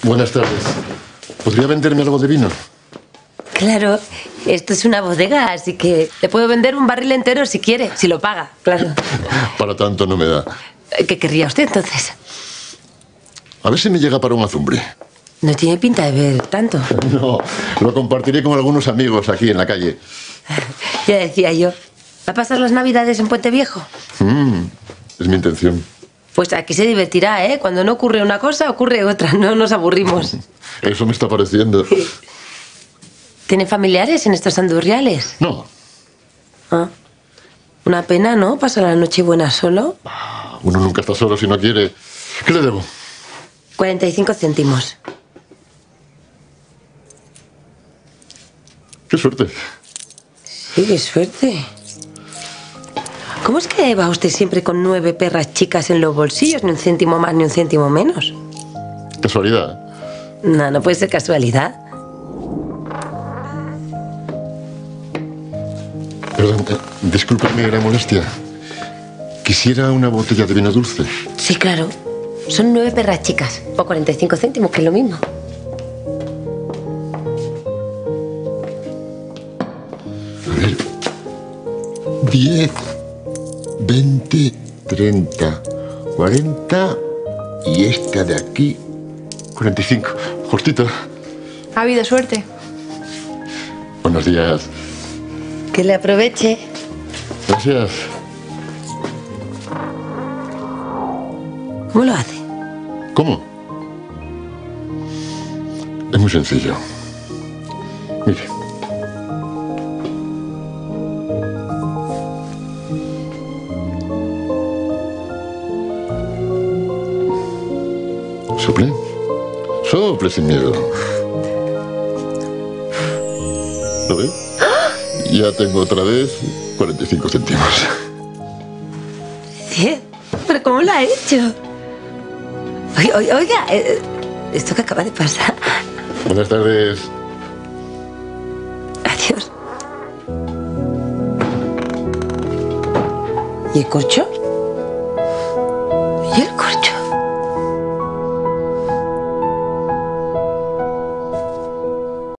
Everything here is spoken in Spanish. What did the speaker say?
Buenas tardes. ¿Podría venderme algo de vino? Claro, esto es una bodega, así que le puedo vender un barril entero si quiere, si lo paga, claro. Para tanto no me da. ¿Qué querría usted entonces? A ver si me llega para un azumbre. No tiene pinta de ver tanto. No, lo compartiré con algunos amigos aquí en la calle. Ya decía yo. ¿Va a pasar las Navidades en Puente Viejo? Es mi intención. Pues aquí se divertirá, ¿eh? Cuando no ocurre una cosa, ocurre otra. No nos aburrimos. Eso me está pareciendo. ¿Tiene familiares en estos andurriales? No. Ah. Una pena, ¿no? ¿Pasar la Nochebuena solo? Uno nunca está solo si no quiere. ¿Qué le debo? 45 céntimos. ¡Qué suerte! Sí, qué suerte. ¿Cómo es que va usted siempre con 9 perras chicas en los bolsillos? Ni un céntimo más ni un céntimo menos. Casualidad. No, no puede ser casualidad. Perdón, discúlpeme la molestia. Quisiera una botella de vino dulce. Sí, claro. Son 9 perras chicas. O 45 céntimos, que es lo mismo. A ver. 10, 20, 30, 40 y esta de aquí, 45. Justito. Ha habido suerte. Buenos días. Que le aproveche. Gracias. ¿Cómo lo hace? ¿Cómo? Es muy sencillo. Mire. Sople. Sople sin miedo. ¿Lo ve? Ya tengo otra vez 45 céntimos. ¿Sí? ¿Pero cómo lo ha hecho? Oiga, esto que acaba de pasar. Buenas tardes. Adiós. ¿Y el corcho?